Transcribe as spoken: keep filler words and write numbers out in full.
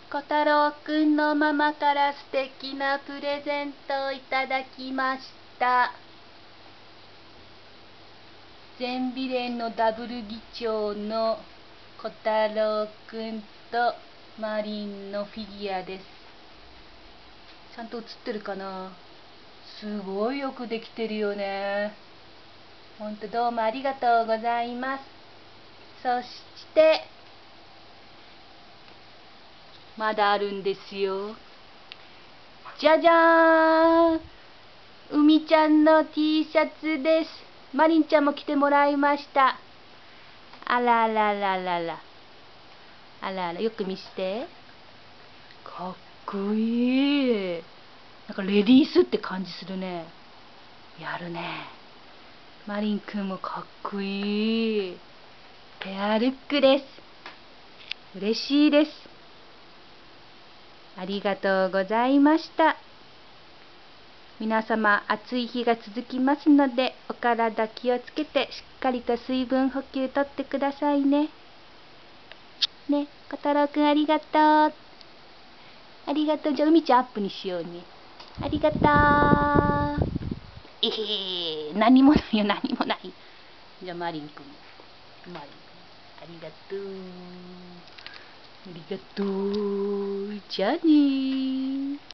小太郎くんのママから素敵なプレゼントをいただきました。全美連のダブル議長の小太郎くんとマリンのフィギュアです。ちゃんと写ってるかな？すごいよくできてるよね。ほんとどうもありがとうございます。そしてまだあるんですよ。じゃじゃーん、海ちゃんの T シャツです。マリンちゃんも着てもらいました。あららららら。あらら、よく見して。かっこいい。なんかレディースって感じするね。やるね。マリンくんもかっこいい。ペアルックです。嬉しいです。ありがとうございました。皆様、暑い日が続きますので、お体気をつけて、しっかりと水分補給とってくださいね。ね、小太郎くんありがとう。ありがとう。じゃあ、海ちゃんアップにしようね。ありがとう。えへー、何もないよ、何もない。じゃあ、マリンくんも。マリンくん、ありがとう。ありがとう。じゃあねー。